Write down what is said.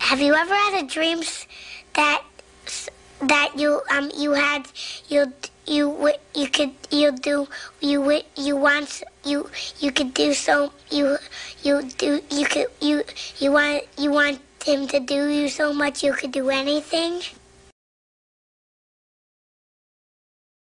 Have you ever had a dream that you had you could do so you want him to do you so much you could do anything?